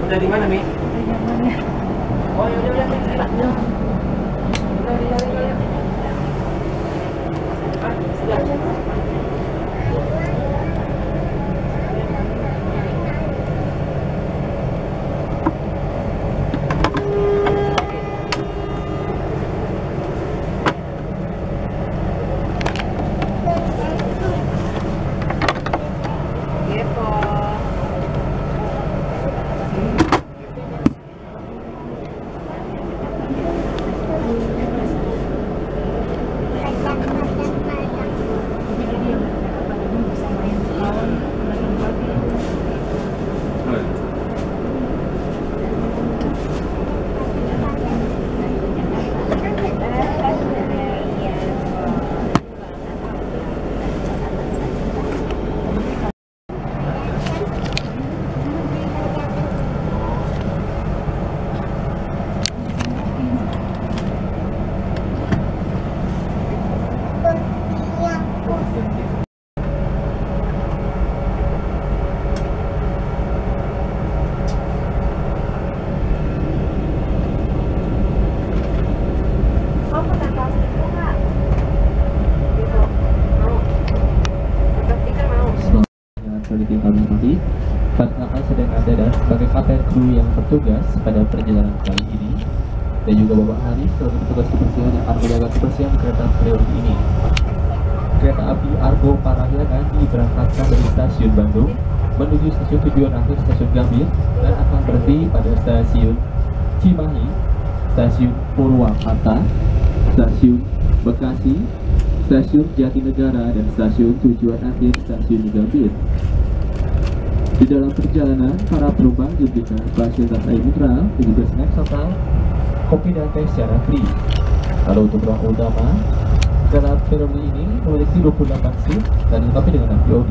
Udah di mana, Mi? Udah nyaman ya. Oh, ya udah. Udah. Sudah. Yang kami hormati, perkenalkan sedang ada dan sebagai kapten kru yang bertugas pada perjalanan kali ini, dan juga Bapak Hari sebagai petugas kebersihan yang akan menjaga kebersihan di kereta periode ini. Kereta api Argo Parahyangan diberangkatkan dari stasiun Bandung menuju stasiun tujuan akhir stasiun Gambir dan akan berhenti pada stasiun Cimahi, stasiun Purwakarta, stasiun Bekasi, stasiun Jatinegara, dan stasiun tujuan akhir stasiun Gambir. Di dalam perjalanan, para penumpang diberikan fasilitas air mineral dan juga snack serta kopi dan teh secara free. Lalu untuk ruang utama, kereta periode ini memiliki 28 seat dan dilengkapi dengan VOD.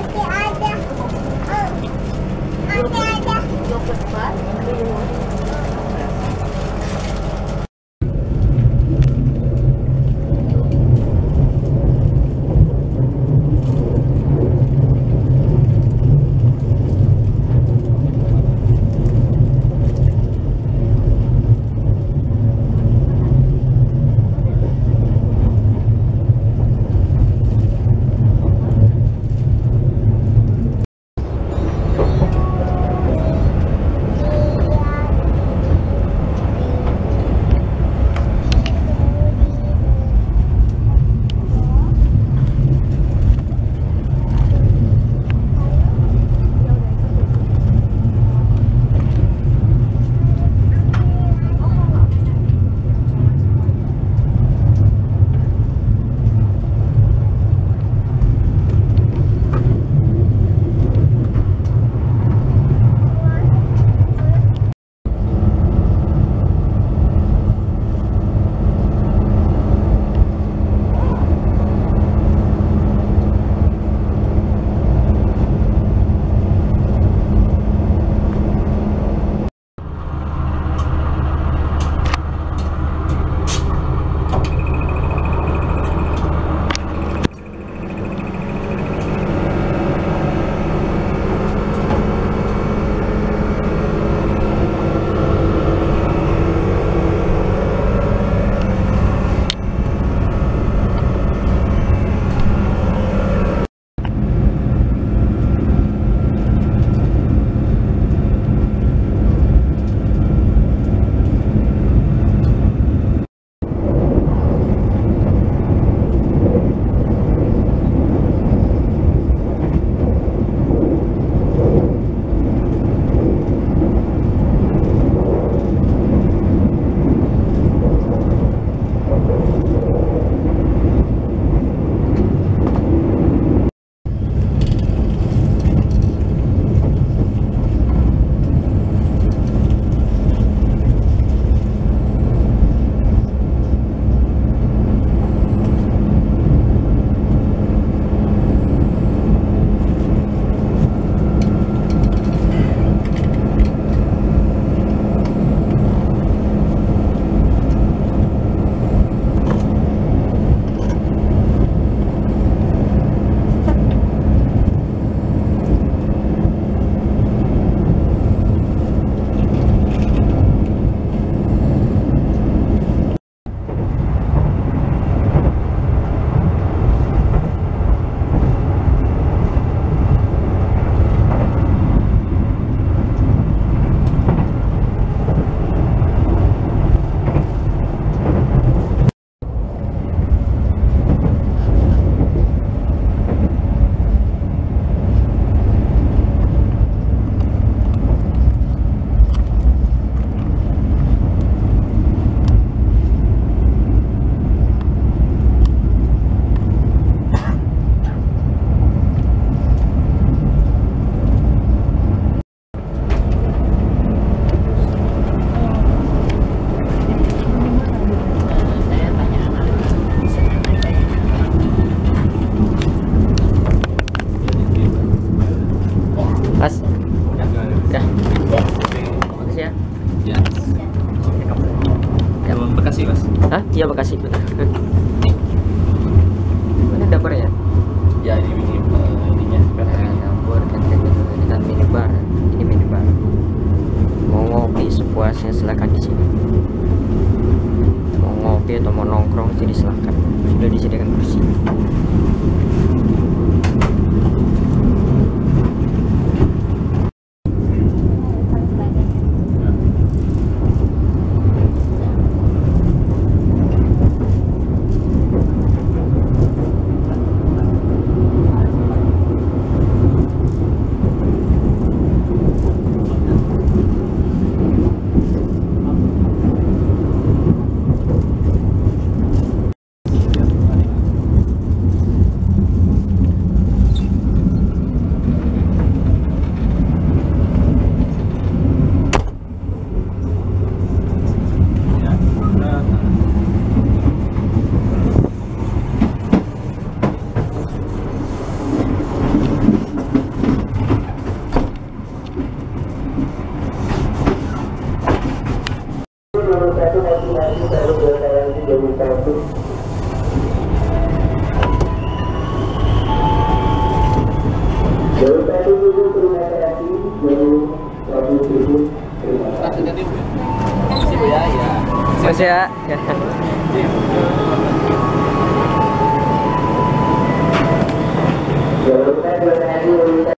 Ada. Hah? Iya Bekasi betul. Mana dapurnya? Ya ini ininya Dapur dan minibar. Ini minibar. Mau ngopi sepuasnya silakan di sini. Mau ngopi atau mau nongkrong jadi silakan. Sudah disediakan kursi. Mas ya. Jalur